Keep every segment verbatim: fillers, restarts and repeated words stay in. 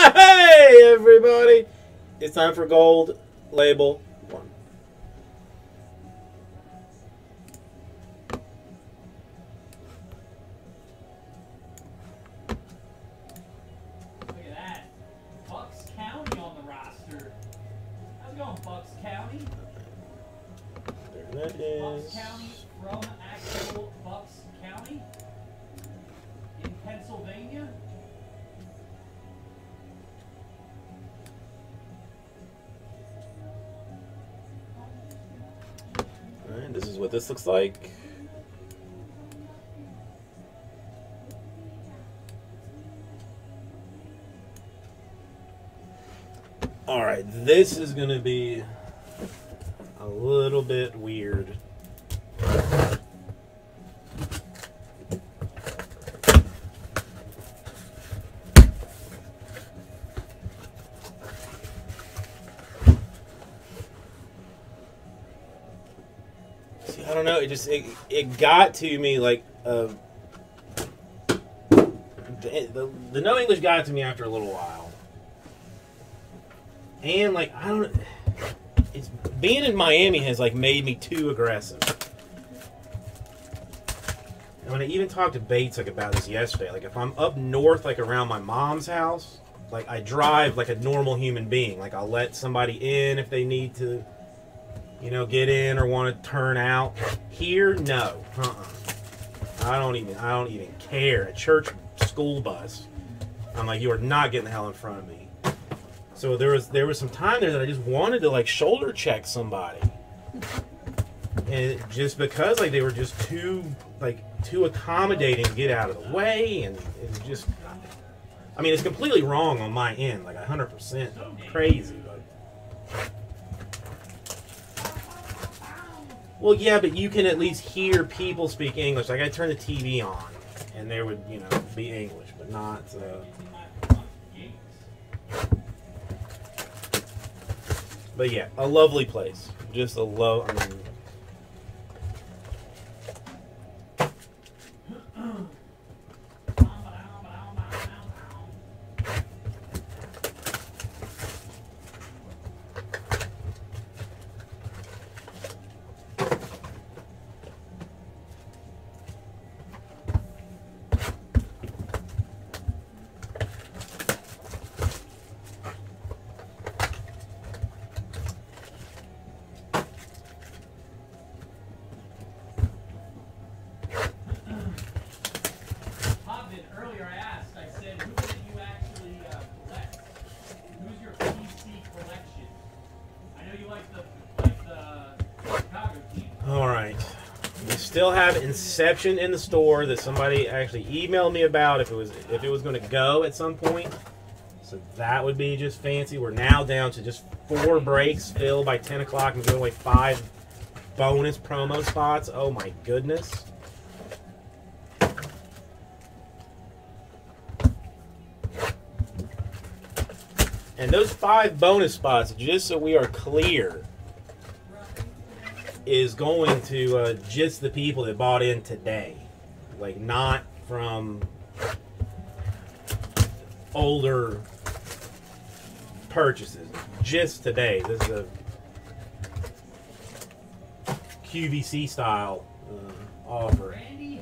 Hey, everybody! It's time for Gold Label one. Look at that. Bucks County on the roster. How's it going, Bucks County? There that is. Bucks County from actual Bucks County in Pennsylvania. Alright, this is what this looks like. Alright, this is going to be a little bit weird. See, I don't know, it just, it, it got to me like, uh, the, the, the No English got to me after a little while. And like, I don't, it's, being in Miami has like made me too aggressive. And when I even talked to Bates like about this yesterday, like if I'm up north, like around my mom's house, like I drive like a normal human being. Like I'll let somebody in if they need to, you know, get in or want to turn out. Here, no, uh-uh. I don't even, I don't even care. A church school bus, I'm like, you are not getting the hell in front of me. So there was there was some time there that I just wanted to like shoulder check somebody, and just because like they were just too like too accommodating to get out of the way, and it was just, I mean, it's completely wrong on my end, like one hundred percent crazy. But well, yeah, but you can at least hear people speak English. Like I turned the T V on, and there would, you know, be English, but not. Uh, But yeah, a lovely place. Just a low. I mean, still have Inception in the store that somebody actually emailed me about if it was if it was going to go at some point. So that would be just fancy. We're now down to just four breaks filled by ten o'clock and giving away five bonus promo spots. Oh my goodness. And those five bonus spots, just so we are clear, is going to uh, just the people that bought in today. Like, not from older purchases. Just today. This is a Q V C style uh, offer.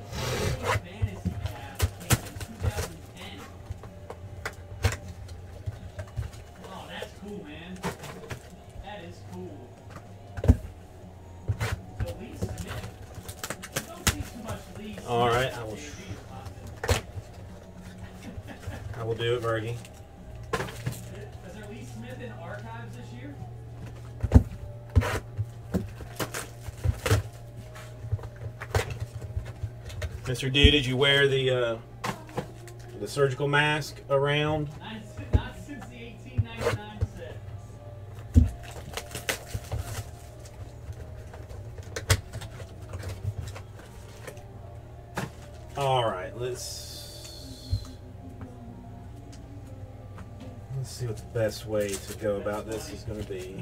All right, I will. I will do it, Bergie. Is there Lee Smith in archives this year? Mister D, did you wear the uh, the surgical mask around? Not, not since the eighteen ninety-nine set. All right, let's let's see what the best way to go about this is going to be.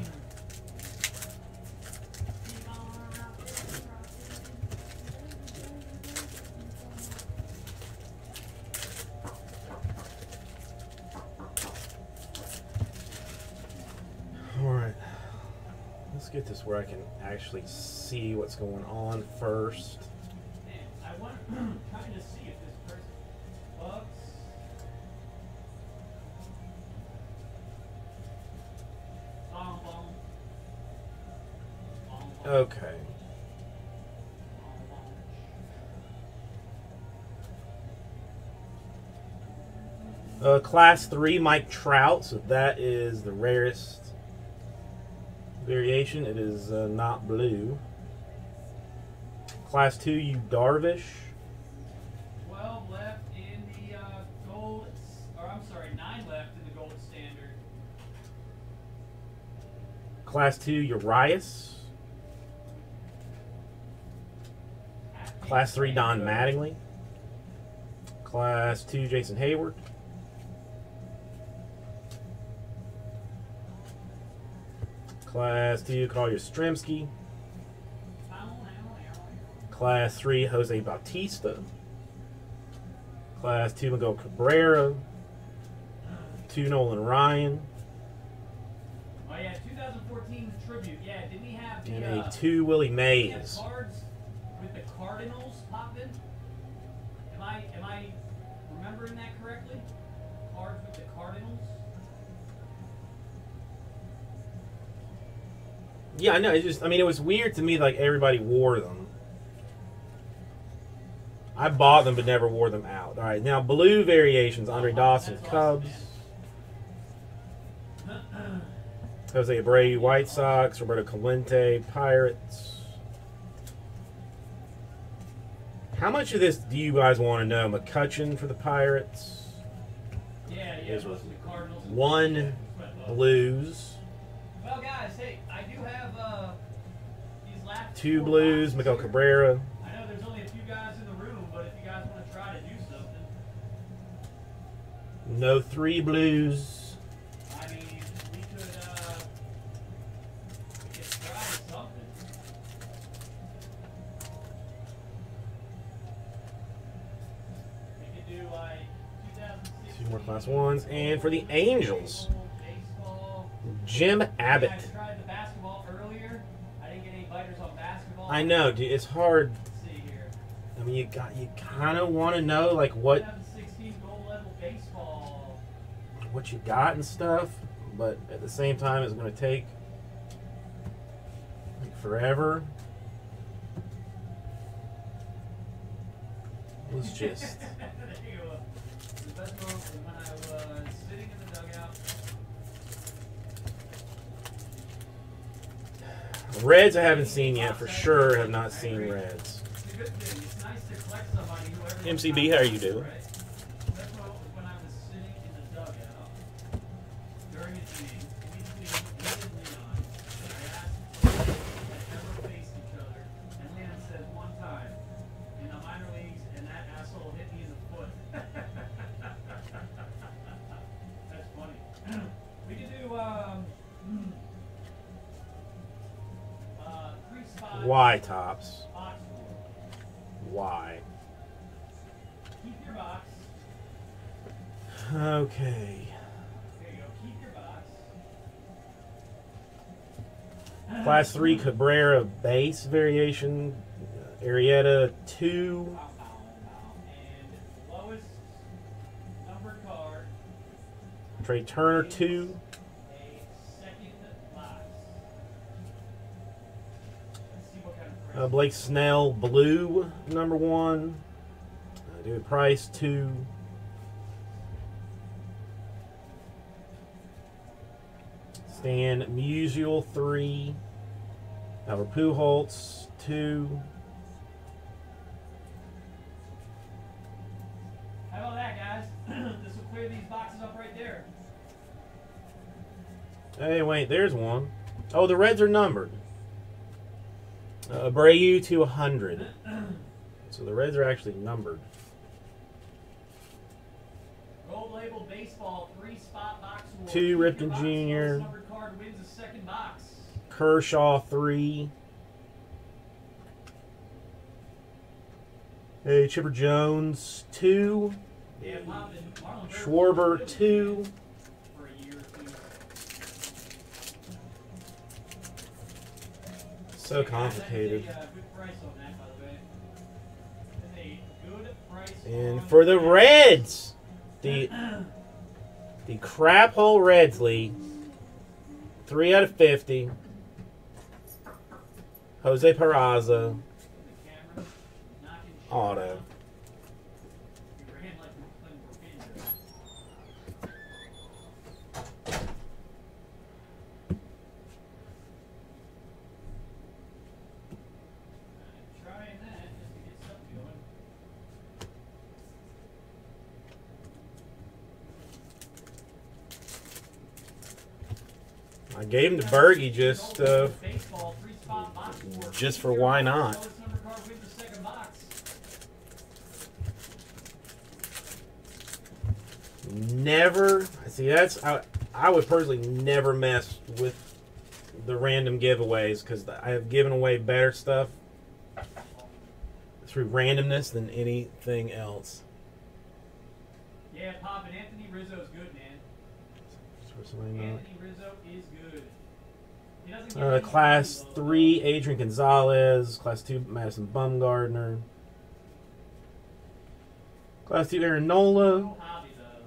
get this where I can actually see what's going on first. Man, I want to kind of see if this person bucks. Bong, bong. Bong, bong. Okay. Bong, bong. Uh, class three, Mike Trout. So that is the rarest variation. It is uh, not blue. Class two, you Darvish. twelve left in the uh, gold, or I'm sorry, nine left in the gold standard. Class two, Urias. Class three, Don Mattingly. Class two, Jason Hayward. Class two, Carl Yastrzemski. Class three, Jose Bautista. Class two, Miguel Cabrera. two, Nolan Ryan. Oh yeah, twenty fourteen tribute. Yeah, didn't he have the And uh, a two, Willie didn't he have Mays. cards with the Cardinals popping? Am I am I remembering that correctly? Cards with the Cardinals. Yeah, I know. It just, I mean, it was weird to me, like, everybody wore them. I bought them but never wore them out. All right, now blue variations. Andre Dawson, That's Cubs. awesome, Jose Abreu, White Sox. Roberto Clemente, Pirates. How much of this do you guys want to know? McCutcheon for the Pirates. Yeah, yeah, Is most of the Cardinals. one Blues. Well, guys, hey, I do have uh, these last Two four Blues, boxes Miguel here. Cabrera. I know there's only a few guys in the room, but if you guys want to try to do something, No three Blues. I mean, we could, uh, we could try something. We could do like twenty sixteen. Two more class ones. And for the Angels, Baseball. Jim Abbott. Yeah, I tried the basketball earlier. I didn't get any biters on basketball. I know, dude. It's hard. Let's see here. I mean, you got you kind of want to know like what twenty sixteen gold level baseball. what you got and stuff, but at the same time, it's going to take like, forever. Let's just. There you go. The best moment was when I was sitting in the dugout. Reds I haven't seen yet, for sure. Have not seen Reds. It's a good thing. It's nice to collect somebody who everyone M C B, how are you doing? Right? That's what it was when I was sitting in the dugout during a game between me and Leon. And I asked if they had ever faced each other. And Leon said one time in the minor leagues, and that asshole hit me in the foot. That's funny. We could do um, uh, three spots. Y tops. Box score. Y. Keep your box. Okay. There you go. Keep your box. Class three Cabrera base variation. Uh, Arrieta two. Bow, bow, bow. And lowest number card, Trey Turner two. a second box. Let's see what kind of Uh, price. Blake Snell blue number one. Uh, David Price two. Stan Musial three. Albert Pujols two. How about that, guys? This will clear these boxes up right there. Hey, wait, there's one. Oh, the Reds are numbered. Uh, Abreu to one hundred. So the Reds are actually numbered. Gold label baseball, three spot box war. Two, Keep your Ripken box. Junior Lowest numbered card wins the second box. Kershaw three. Hey, Chipper Jones two. Yeah, Pop and Marlon Burns Schwarber good two. for a year or two. So complicated. That's a, uh, good price on that, by the way. That's a good price And on for the that. Reds, the the crap hole Reds lead, three out of fifty. Jose Peraza, The camera, knocking shit auto. out. You ran like you were playing Burkina. Uh, trying that just to get something going. I gave him to Bergie just uh, Baseball, three spot box score. just for why not. Lowest number card wins the second box. Never see that's I, I would personally never mess with the random giveaways because I have given away better stuff through randomness than anything else. Yeah, Pop and Anthony Rizzo's good, man. Personally not. Anthony Rizzo is good. He doesn't get Uh, any class money, though. three, Adrian Gonzalez. Class two, Madison Bumgardner. Class two, Aaron Nola. No hobby, though.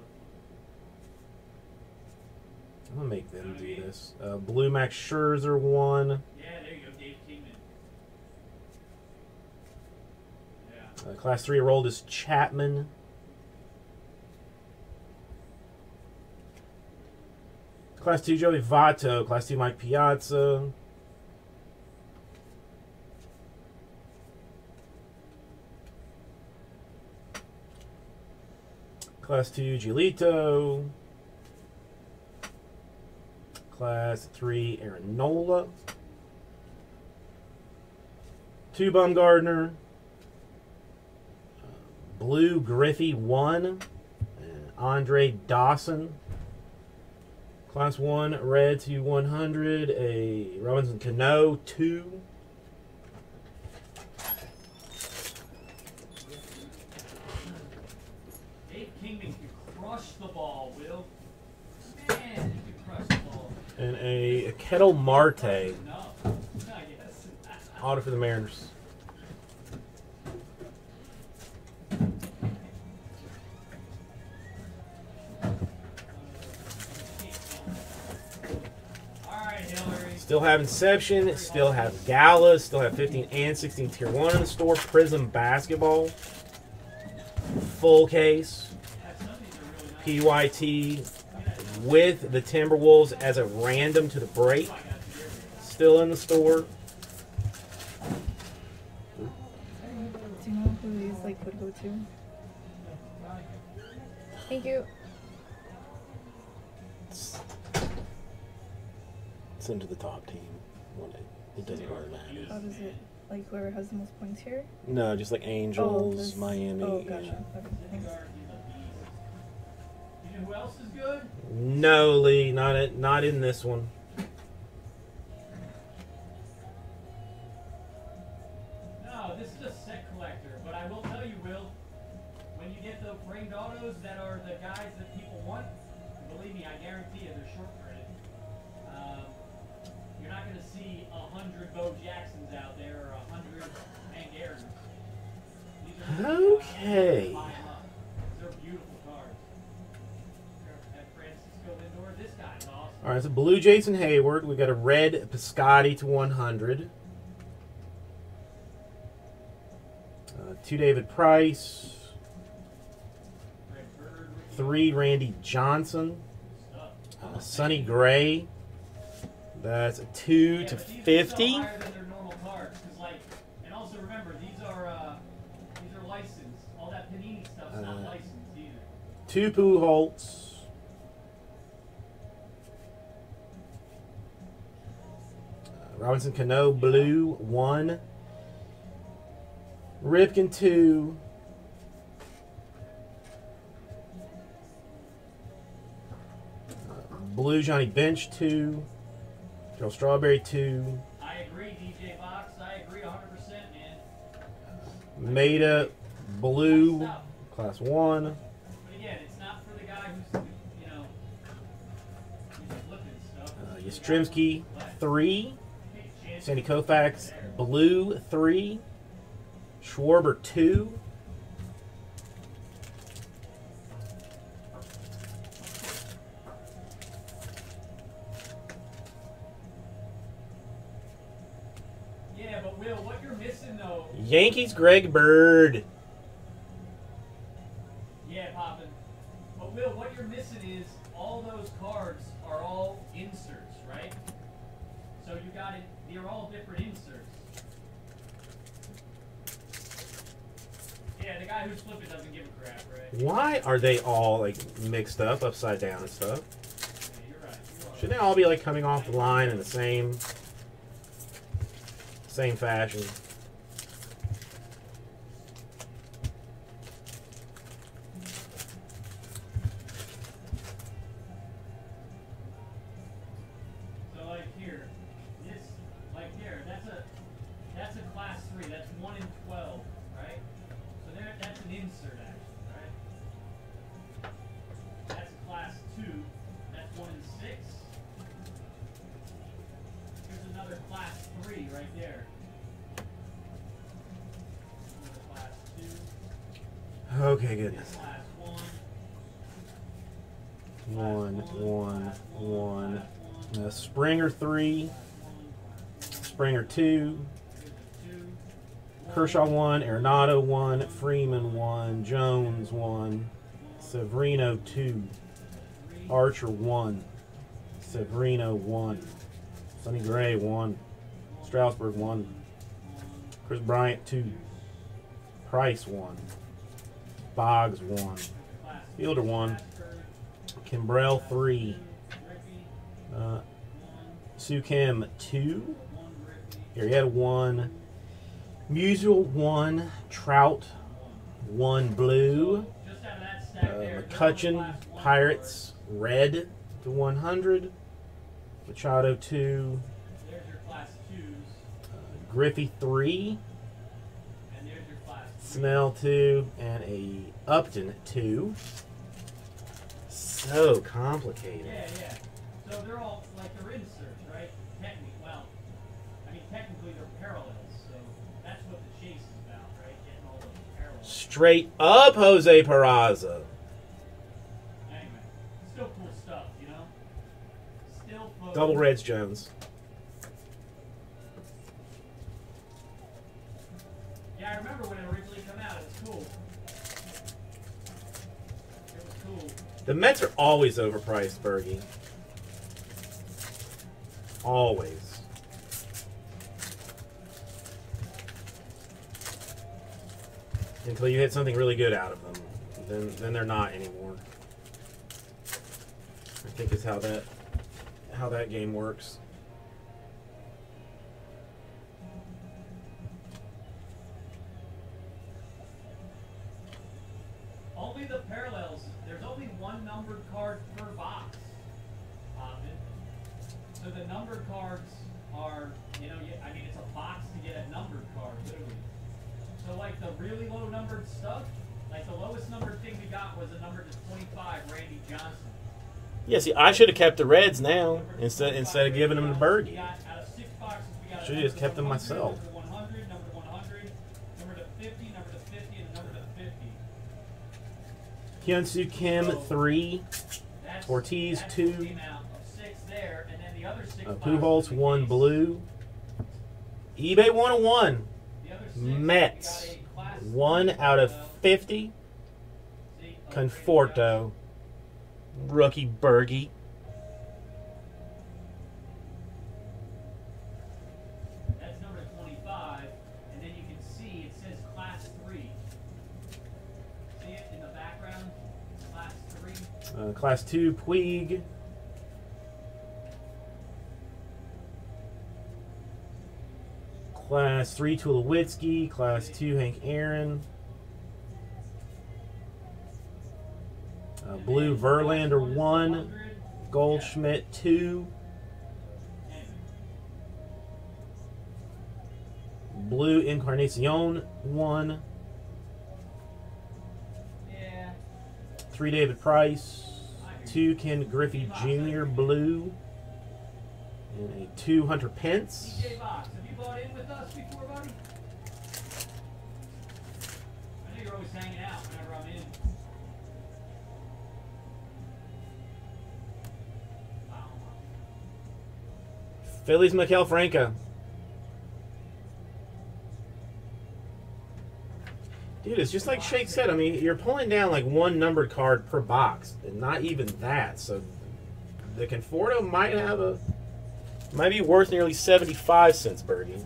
I'm gonna make them do this. Uh, Blue Max Scherzer one. Yeah, there you go, Dave Kingman. Yeah. Uh, class three, Aroldis Chapman. Class two, Joey Votto. Class two, Mike Piazza. Class two, Giolito. Class three, Aaron Nola. Two, Bumgardner. Uh, Blue Griffey one. And Andre Dawson. Class one, red to one hundred, a Robinson Cano, two. Dave Kingman could crush the ball, Will. Man, he could crush the ball. And a Kettle Marte, No. I guess. auto for the Mariners. Alright, Hillary. Still have Inception, still have Gala, still have fifteen and sixteen Tier one in the store. Prism Basketball, full case. Yeah, some of these are really nice. P Y T with the Timberwolves as a random to the break. Still in the store. Do you know who these like would go to? Thank you. Send to the top team. One day. It doesn't really matter. How does it like whoever has the most points here? No, just like Oh, Angels, this- Miami. Oh, yeah. gotcha. Okay, thanks. You know who else is good? No, Lee, not in, not in this one. No, this is a set collector, but I will tell you, Will, when you get the framed autos that are the guys that people want, believe me, I guarantee you they're short printed. Um, you're not going to see a hundred Bo Jacksons out there or a hundred Hank Aaron's. These are just, uh, Okay. buy 'em up. These are beautiful cars. At Francisco Lindor, this guy's awesome. All right, so blue Jason Hayward. We got a red Piscotti to one hundred. Uh, two David Price. Red Bird, Three Randy Johnson. stuff. Uh, Sonny Gray. That's a two Yeah, to but these are fifty. still higher than their normal cards, 'cause, like, and also remember these are uh, these are licensed. All that Panini stuff's not Uh, licensed either. Two Pujols. Uh, Robinson Cano blue one. Ripken two. Uh, Blue Johnny Bench two. Joe Strawberry two. I agree, D J Fox. I agree one hundred percent, man. Maida blue Stuff. class one. But again, it's not for the guy who's, you know, who's flipping stuff. Uh, It's for the guy Yastrzemski who's left. three. Hey, chance Sandy Koufax, blue three. Schwarber two. Yeah, but Will, what you're missing though. Yankees, Greg Bird. Yeah, Poppin. But Will, what you're missing is all those cards are all inserts, right? So you got it. They're all different inserts. Yeah, the guy who's flipping doesn't give a crap, right? Why are they all like mixed up, upside down and stuff? Yeah, you're right. You are. Shouldn't they all be like coming off the line in the same same fashion? So like here, this like here, that's a that's a class three. That's one in twelve, right? So there, that's an insert action, right? That's a class two. That's one in six. Here's another class three right there. Another class two. Okay, goodness. Class one. One, one, class one. Class one. Uh, Springer three. Springer two. Here's a two. Kershaw one. Arenado one. Freeman one. Jones one. Severino two. Archer one. Severino one. Sonny Gray one. Strasburg one. Chris Bryant two. Price one. Boggs one. Fielder one. Kimbrell three. Uh, Soo Kim two. Arrieta one. Musial one. Trout one. Blue. Just out of that Uh, stack there. McCutcheon Pirates red to one hundred. Machado two. There's your class twos, Uh, Griffey three. and there's your class threes. Snell two. And a Upton two. So complicated. Yeah, yeah. So they're all like they're inserts, right? Technically, well, I mean technically they're parallels. So that's what the chase is about, right? Getting all those parallels. Straight up Jose Peraza. Anyway, still cool stuff, you know. Still fun. Double Reds Jones. Yeah, I remember when it originally came out. It was cool. It was cool. The Mets are always overpriced, Bergie. Always. Until you hit something really good out of them. Then then they're not anymore. I think is how that how that game works. Only the parallels. There's only one numbered card per box. Opted. So the numbered cards are, you know, you, I mean, it's a box to get a numbered card, literally. So like the really low numbered stuff, like the lowest numbered thing we got was a number to twenty-five, Randy Johnson. Yeah, see, I should have kept the Reds now Number to instead twenty-five, instead of giving them to Randy Bergie. Johnson. We got, out of six boxes, we got a Should've number just to kept them one hundred, myself. Number to one hundred, number to one hundred, number to fifty, number to fifty, and a number to fifty. Hyunsu Kim three. That's, Ortiz, that's two. what came out of six there, and then the other six Uh, boxes Pujols in the one case. blue. eBay one oh one. The other six, we Mets got a class one three, out of uh, fifty. see, uh, Conforto. Rookie Bergie. That's number twenty-five, and then you can see it says class three. See it in the background? Class three. Uh, class two Puig. Class three Tulowitzki. Class two Hank Aaron. Uh, And blue then class Verlander one is one. one hundred. Goldschmidt two. Yeah. Anyway. Blue Encarnacion one. Yeah. Three David Price. Two Ken Griffey Junior blue. And a two Hunter Pence. D J Box, have you bought in with us before, buddy? I know you're always hanging out whenever I'm in. Wow. Phillies Miguel Franco. Dude, it's just like Shake said. I mean, you're pulling down like one numbered card per box, and not even that. So the Conforto might have a might be worth nearly seventy-five cents, Birdie.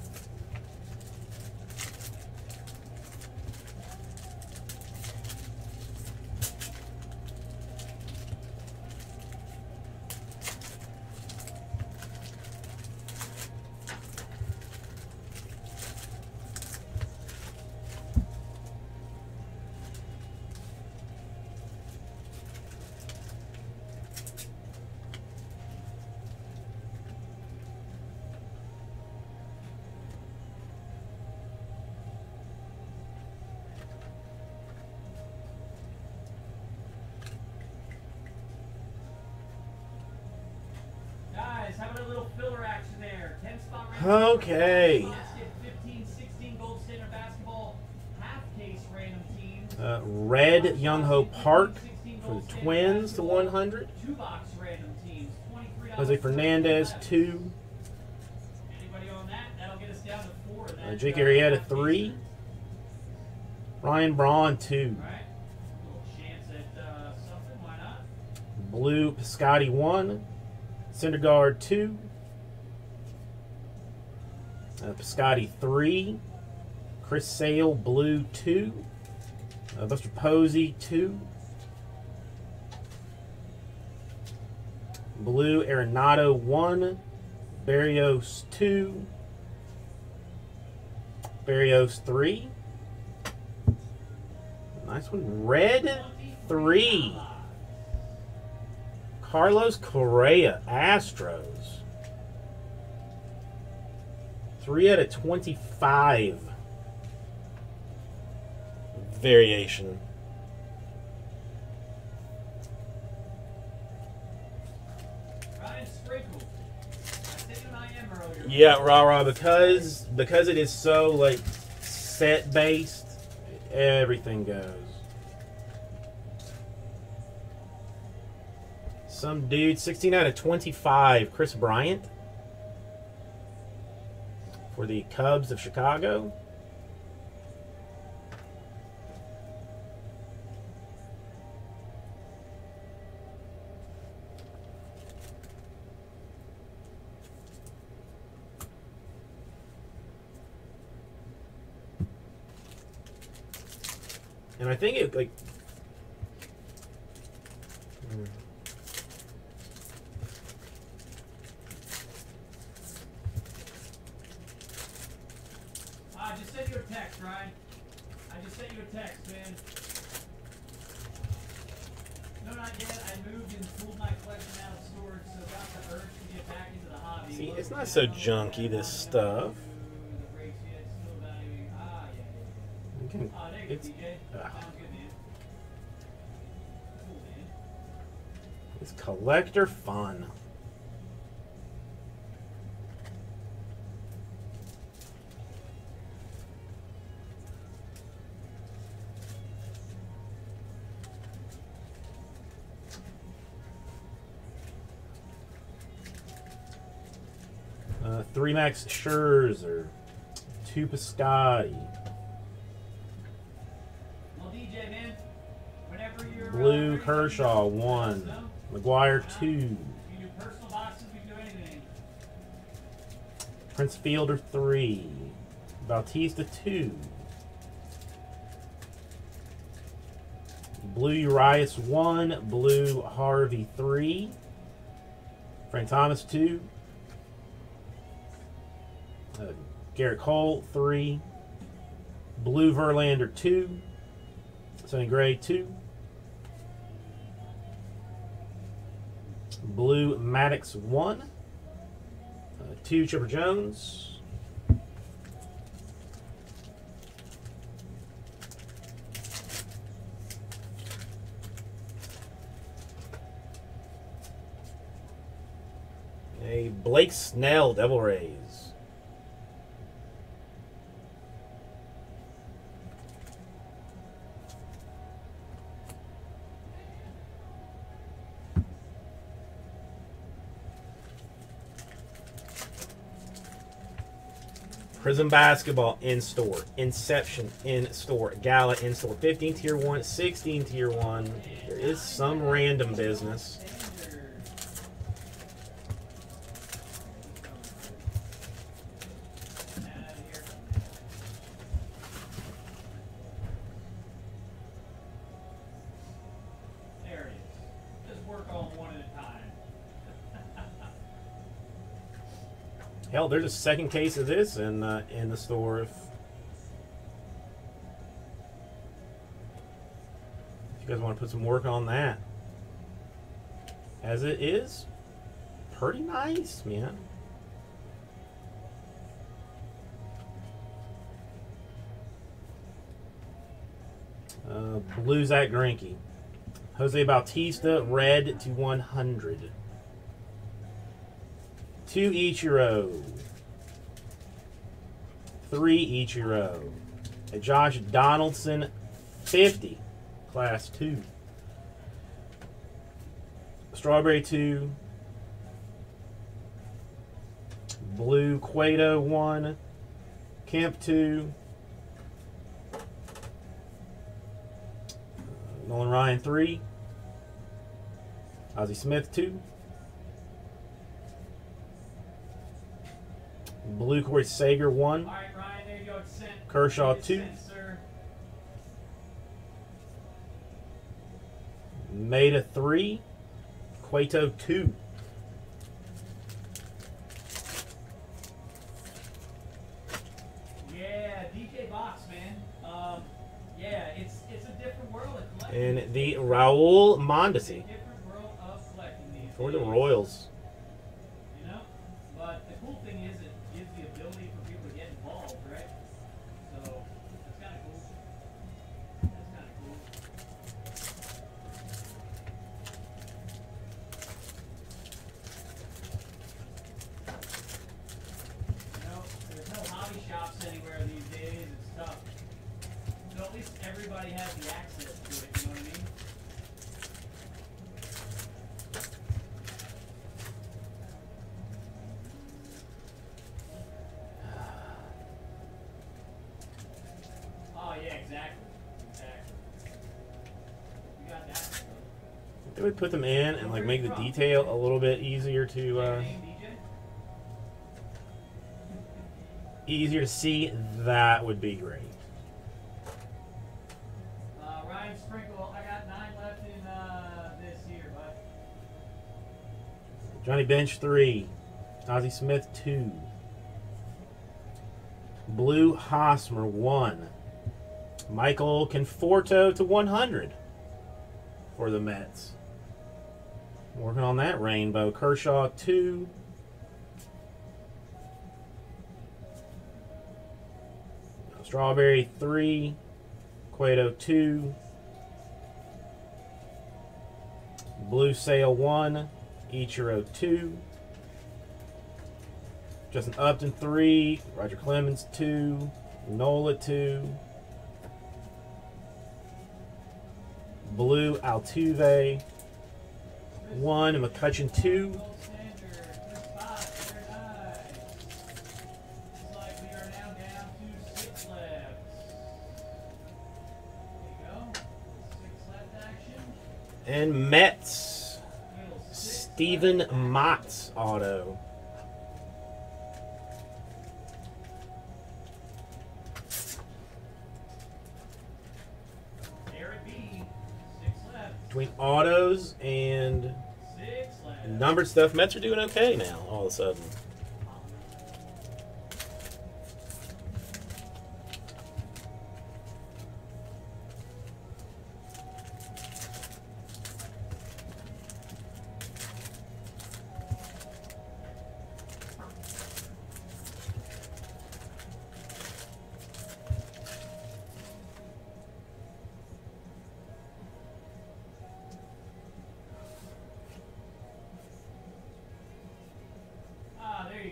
Guys, how about a little filler action there? ten spot random. Okay. Let's get fifteen, sixteen Gold Standard Basketball half case random teams. Uh, Red Young Ho Park for the Twins to one hundred. Two box random teams. twenty-three dollars. Jose Fernandez two. Anybody on that? That'll get us down to four. of Uh, that, Jake uh, Arrieta half three. case. Ryan Braun two. All right. A little chance at uh, something. Why not? Blue Piscotti one. Syndergaard two. Uh, Piscotti three. Chris Sale blue two. Uh, Buster Posey two. Blue Arenado one. Barrios two. Barrios three. Nice one. Red three. Carlos Correa, Astros. three out of twenty-five. Variation. Ryan Sprinkle. I said you and I am earlier. Yeah, rah rah, because because it is so like set based, everything goes. Some dude, sixteen out of twenty-five, Chris Bryant for the Cubs of Chicago. And I think it like hmm. I just sent you a text, Ryan. I just sent you a text, man. No, not yet. I moved and pulled my collection out of storage, so got the urge to get back into the hobby. See, Look it's not down, so look junky, down, this look stuff. down, the brakes, yeah, it's still valuing. Ah, yeah, yeah. Okay. Ah, there you go, It's, D J. ah. Sounds good, man. Cool, man. it's collector fun. Uh, three Max Scherzer, two Piscotti, Well, D J, man, whenever you're uh, Blue ready to Kershaw go, one, let us know. McGuire two, You can do personal boxes, we can do anything. Prince Fielder three, Bautista two, Blue Urias one, Blue Harvey three, Frank Thomas two, uh, Garrett Cole three, Blue Verlander two, Sonny Gray two, Blue Maddox one, uh, two Chipper Jones, A Blake Snell, Devil Rays. Prism Basketball in store. Inception in store. Gala in store. fifteen tier one, sixteen tier one. There is some random business. There it is. Just work on one at a time. Hell, there's a second case of this in uh, in the store. If, if you guys want to put some work on that, as it is pretty nice, man. Uh, blue Zach Greinke, Jose Bautista, red to one hundred. Two Ichiro. Three Ichiro. A Josh Donaldson, fifty, class two. Strawberry two. Blue Cueto one. Kemp two. Nolan Ryan three. Ozzie Smith two. Blue Corey Sager one. All right, Ryan, there you go. It's sent. Kershaw It's two. sent, sir. Maeda three. Cueto two. Yeah, D J Box, man. Um, yeah, it's it's a different world of collecting. And the Raul It's a Mondesi different world of collecting these for the days, Royals. You know, but the cool thing is it gives the ability for people to get involved, right? So that's kind of cool. That's kind of cool. You know, there's no hobby shops anywhere these days. It's tough. So at least everybody has the access to it. You know what I mean? Oh yeah, exactly. Exactly. You got that. They would put them in and like make the detail a little bit easier to uh, Name, D J? easier to see. That would be great. Uh, Ryan Sprinkle, I got nine left in uh, this year, bud. Johnny Bench three. Ozzie Smith two. Blue Hosmer one. Michael Conforto to one hundred for the Mets. Working on that rainbow. Kershaw two. Strawberry three. Cueto two. Blue Sale one. Ichiro two. Justin Upton three. Roger Clemens two. Nola two. Blue Altuve one. And McCutcheon two. Gold standard, good spot, very nice. Looks like we are now down to six left. There you go. Six left action. And Mets. Little six Steven left action. Motts auto. Eric B. Six left. Between autos and Six left. numbered stuff, Mets are doing okay now, all of a sudden.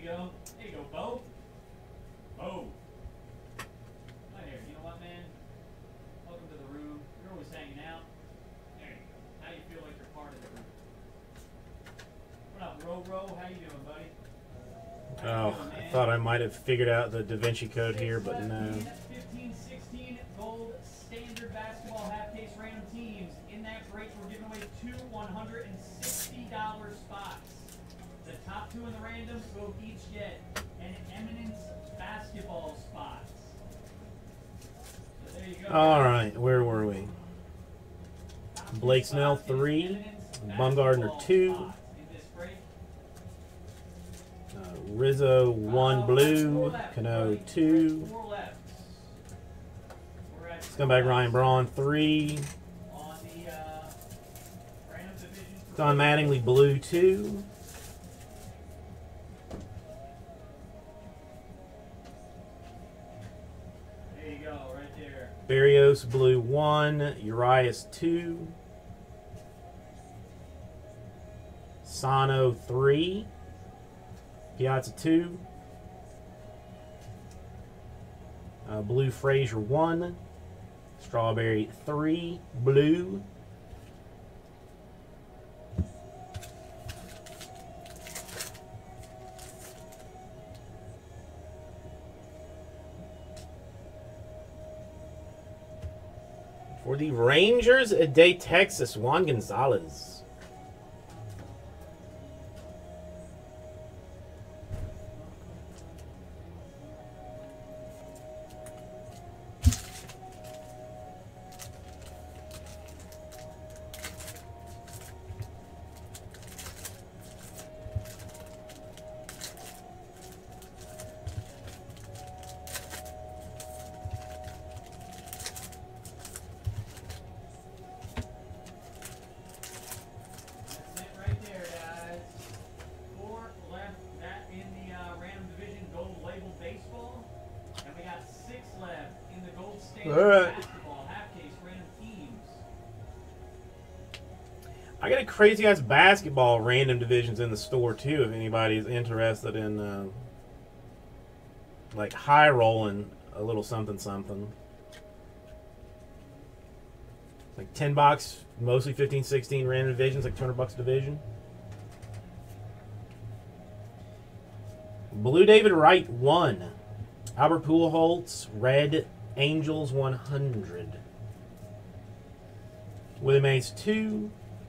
go. There you go, Bo. Bo. Right here. You know what, man? Welcome to the room. You're always hanging out. There you go. Now you feel like you're part of the room. What up, Ro Ro? How you doing, buddy? How you Oh, doing, I man? thought I might have figured out the Da Vinci Code here, but no. fifteen sixteen gold standard basketball half case random teams. In that break, we're giving away two one hundred sixty dollar spots. The top two in the random will each get an Eminence basketball spot. So there you go. All right, where were we? Top two Blake Snell, spots in three. Eminence Bumgardner, basketball two. spots in this break. Uh, Rizzo, one Uh, blue. four left, Cano, buddy. two. Four left. We're at Scumbag Ryan Braun, three. on the uh, random division. Don Mattingly, blue, two. There you go, right there. Barrios, blue, one. Urias, two. Sano, three. Piazza, two. Uh, blue Frazier, one. Strawberry, three. Blue. For the Rangers at Day, Texas, Juan Gonzalez. That's it right there, guys. Four left. That in the uh, random division gold label baseball. And we got six left in the gold standard All right. basketball half case random teams. I got a crazy ass basketball random divisions in the store too. If anybody is interested in uh, like high rolling a little something something, like ten bucks, mostly fifteen, sixteen random divisions, like two hundred bucks a division. Blue David Wright one, Albert Pujols Red Angels one hundred, Willie Mays two.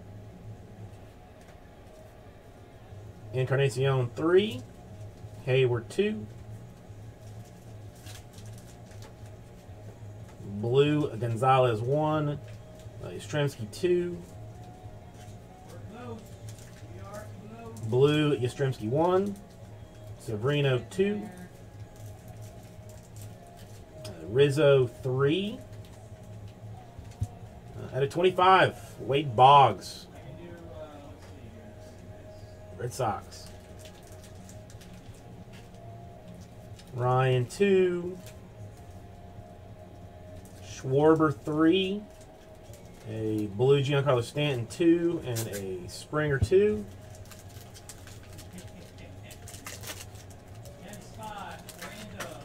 Encarnacion three, Hayward two, Blue Gonzalez one, uh, Yastrzemski two, We're close. We are close. Blue Yastrzemski one, Severino two, uh, Rizzo three, uh, out of twenty-five, Wade Boggs, I can do, uh, let's see here. Red Sox. Ryan two. Schwarber three. A blue Giancarlo Stanton two and a Springer two. ten spot, random.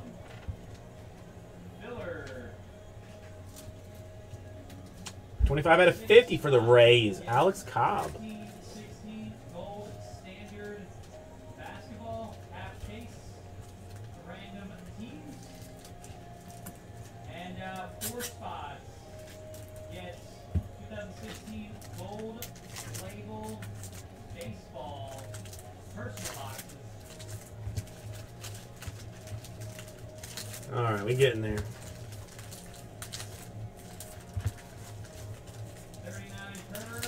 Filler. twenty-five out of fifty for the Rays. Alex Cobb. fifteen sixteen gold standard basketball half case random teams. And uh, four spots get twenty sixteen gold label baseball personal boxes. All right, we getting there. thirty-nine per.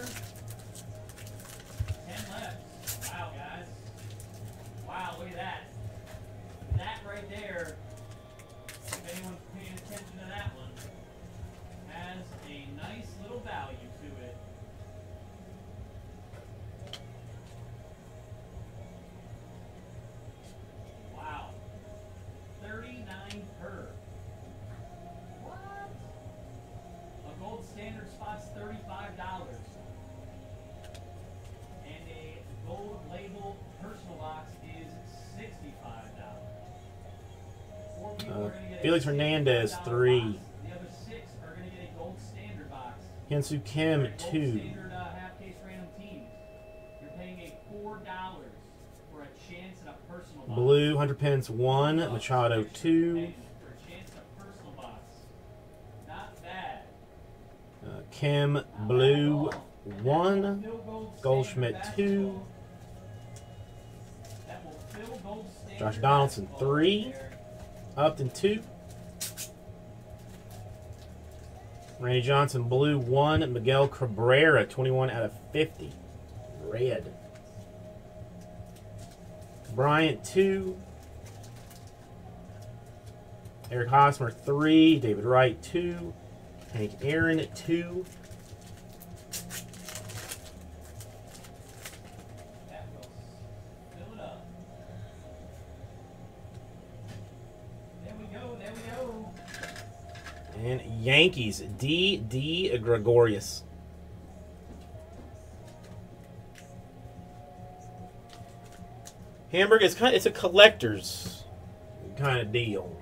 ten left. Wow, guys. Wow, look at that. That right there, if anyone's paying attention to that one, has a nice little value to it. Wow. thirty-nine per. What? A gold standard spot's thirty-five dollars. And a gold label personal box is sixty-five dollars. Four people Uh, are gonna get a Felix Hernandez, sixty-five dollar three. box. The other six are going to get a gold standard box. Hyunsoo Kim, Or a gold two. standard uh, half case random teams. You're paying a four dollars for a chance at a personal box. Blue, Hunter Pence, one. Machado, two. Paying for a chance at a personal box. Not bad. Uh, Kim, Not bad Blue, at all. And that one. will fill gold Goldschmidt, standard two. basketball. That will fill gold standard Josh Donaldson, basketball three. right there. Upton, two. Randy Johnson, blue, one. Miguel Cabrera, twenty-one out of fifty. Red. Bryant, two. Eric Hosmer, three. David Wright, two. Hank Aaron, two. That will fill it up. There we go, there we go. And Yankees, D. D. Gregorius. Hamburg is kind of, it's a collector's kind of deal.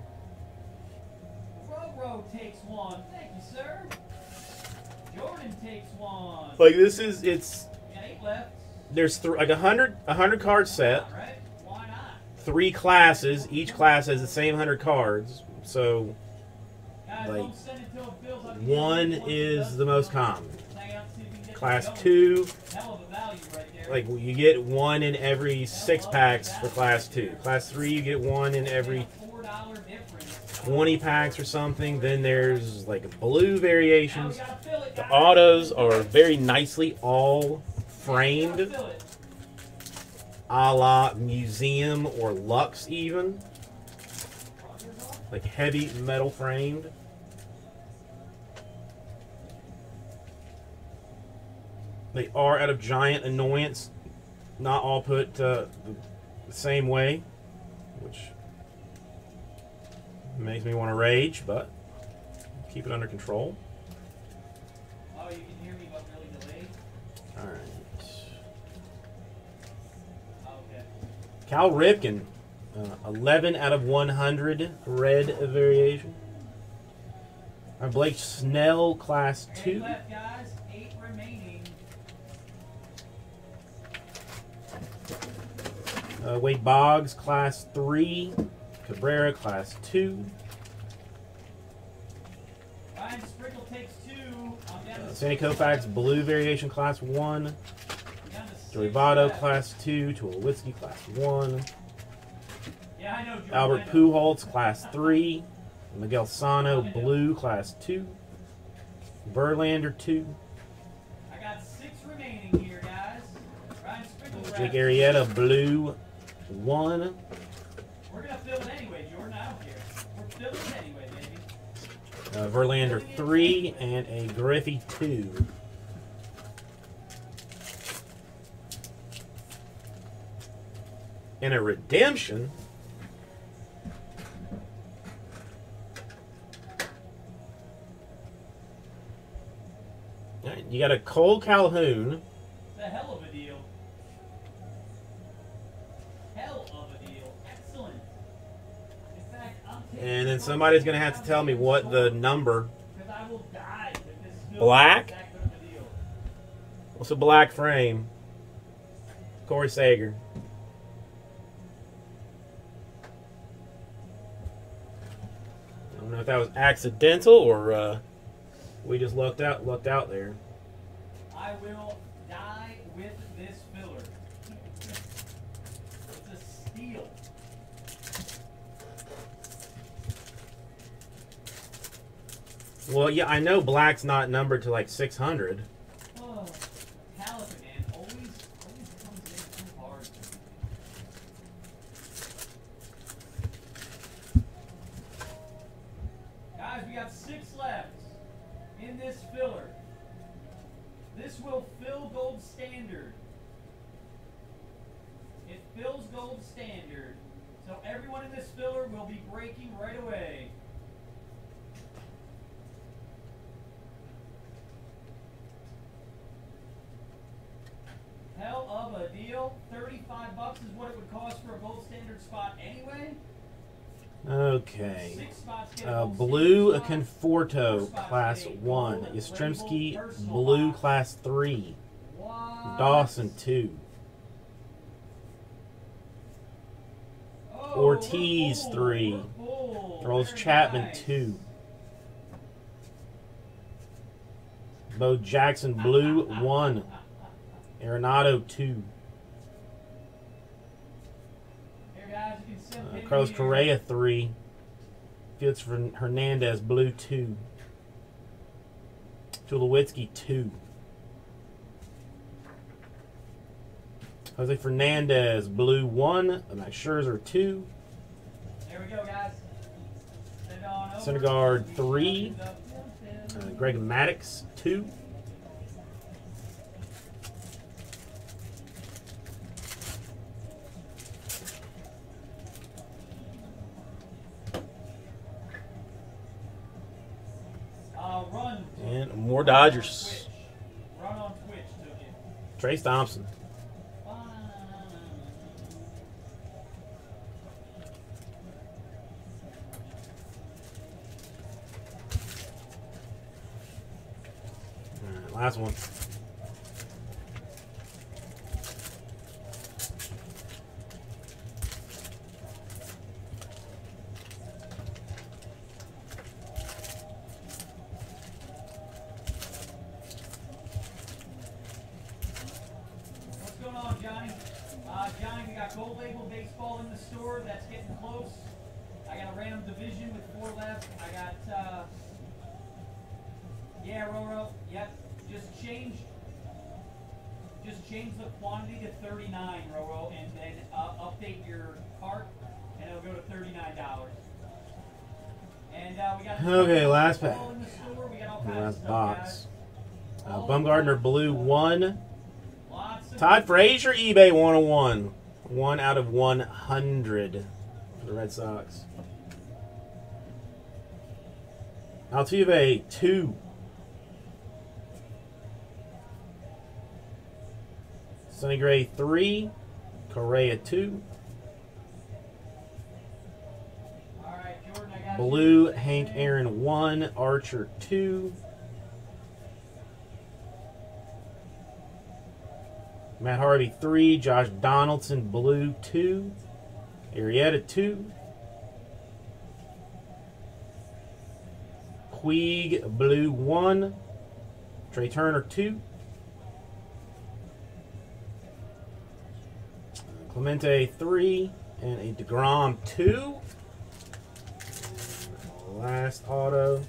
Roro takes one. Thank you, sir. Jordan takes one. Like this is, it's, We got eight left. there's th like a hundred, a hundred card set, All right. Why not? three classes. Each class has the same hundred cards. So Guys, Like, don't send it till it fills up. one Once it is does the most fill, common. hang out, see if we can get Class this going. two, Hell of a value right there. like you get one in every six packs for class two. Class three, you get one in every four dollar difference. twenty packs or something. Then there's like blue Now we variations. gotta fill it, The guys. autos are very nicely all framed, Gotta fill it. a la museum or Lux even. Like heavy metal framed. They are out of Giant Annoyance, not all put uh, the same way, which makes me want to rage, but keep it under control. Oh, you can hear me, but really delayed. All right. Okay. Cal Ripken, uh, eleven out of one hundred red variation. Uh, Blake Snell, class Eight two. left, guys. Eight remaining. Uh, Wade Boggs, class three. Cabrera, class two. Ryan Sprinkle takes two. I'm down Uh, to Sandy six Koufax, left. blue variation, class one. I'm down to six Joey Votto, left. class two. Tulowitzki, class one. Yeah, I know, Jordan, Albert I know. Pujols, class three. Miguel Sano, blue, class two. Verlander, two. I got six remaining here, guys. Ryan Sprinkle. Jake grabs- Arrieta, blue, one. We're gonna fill it anyway, Jordan. I don't care. We're filling it anyway, baby. Uh, Verlander, three. And a Griffey, two. And a redemption. All right, you got a Cole Calhoun. It's a hell of a deal. Hell of a deal. Excellent. In fact, I'm taking And then somebody's going to have to tell me what the number. Because I will die if this still Black? is that good of a deal. What's a black frame? Corey Sager. I don't know if that was accidental or uh, we just lucked out, lucked out there. I will die with this filler. It's a steal. Well, yeah, I know black's not numbered to like six hundred. Oh, Caliban, man, always, always comes in too hard. Guys, we got six left in this filler. This will fill gold standard. It fills gold standard. So everyone in this filler will be breaking right away. Hell of a a deal. thirty-five bucks is what it would cost for a gold standard spot anyway. Okay. Six spots get a Uh, gold blue standard spot. Conforto, Four spots class get a one. gold Yastrzemski, labeled personal blue, box. class three. What? Dawson, two. Oh, Ortiz, we're full. three. We're full. Rolls Very Chapman, nice. two. Bo Jackson, blue, one. Arenado, two. Here, guys, you can send Uh, Penny Carlos here. Correa, three. Felix Hernandez, blue, two. Tulowitzki, two. Jose Fernandez, blue, one. Max Scherzer, two. There we go, guys. Send on over. Syndergaard, three. Thumbs up. Uh, Greg Maddox, two. Uh, run. And more Run on Dodgers. Twitch. Run on Twitch took it. Trace Thompson. All right, last one. What's going on, Johnny? Uh, Johnny, we got gold label baseball in the store. That's getting close. I got a random division with four left. I got, uh, yeah, Roro. Yep. Just change, just change the quantity to thirty-nine, Roro, and then uh, update your cart, and it'll go to thirty-nine dollars. And uh, we got Okay, last pack. baseball in the store. We got all kinds of Last stuff, box. guys. Uh, All Bumgardner, blue, one. Lots of Todd Frazier, eBay, one oh one. One out of one hundred for the Red Sox. Altuve, two. Sonny Gray, three. Correa, two. All right, Jordan, I got Blue, you. Hank Aaron, one. Archer, two. Matt Harvey, three. Josh Donaldson, blue, two. Arrieta, two. Puig, blue, one. Trey Turner, two. Clemente, three. And a DeGrom, two. Last auto.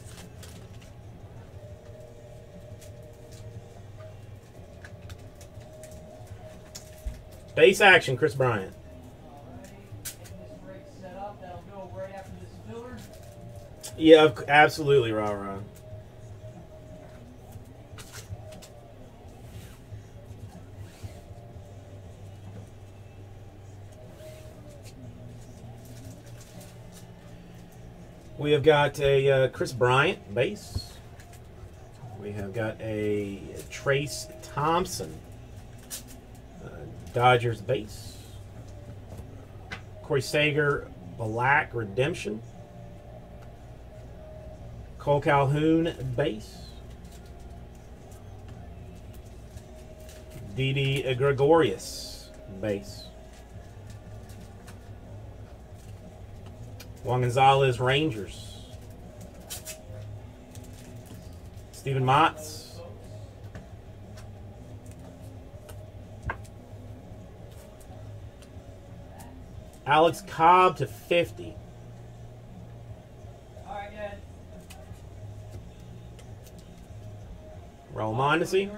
Base action, Chris Bryant. All right, get this break set up. That'll go right after this filler. Yeah, of- absolutely, rah rah. We have got a uh, Chris Bryant base. We have got a Trace Thompson uh, Dodgers base. Corey Seager Black Redemption. Cole Calhoun base. Didi Gregorius base. Juan Gonzalez Rangers. Steven Motts. Alex Cobb to fifty. All right, Dad. Raul Mondesi.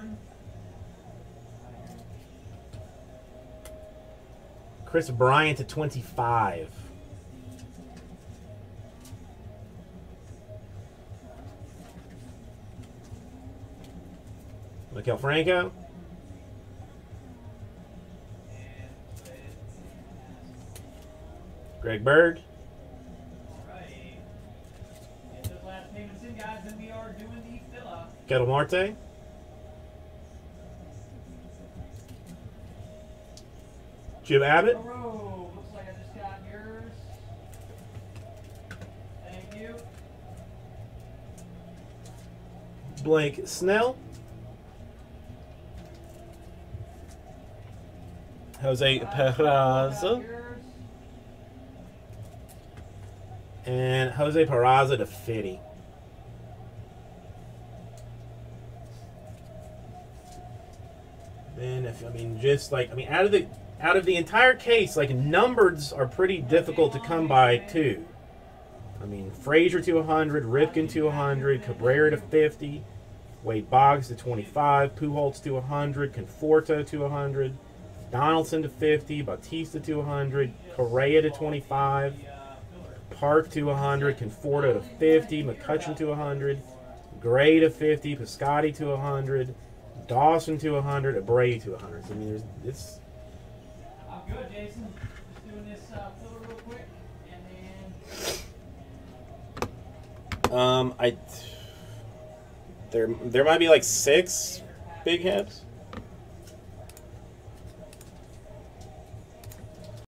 Chris Bryant to twenty-five. Miguel Franco. Greg Bird. All right. Get those last payments in, guys, and we are doing the fill up. Ketel Marte. Jim Abbott. Hello, looks like I just got yours. Thank you. Blake Snell. Jose Peraza. And Jose Peraza to fifty. Then if I mean just like I mean out of the out of the entire case, like numbereds are pretty difficult to come by too. I mean Frazier to one hundred, Ripken to one hundred, Cabrera to fifty, Wade Boggs to twenty-five, Pujols to one hundred, Conforto to one hundred, Donaldson to fifty, Bautista to one hundred, Correa to twenty-five, Park to one hundred, Conforto to fifty, McCutchen to one hundred, Gray to fifty, Piscotty to one hundred, Dawson to one hundred, Abreu to one hundred. So, I mean, there's it's. I'm good, Jason. Just doing this uh, filler real quick, and then Um, I. There, there might be like six big hits.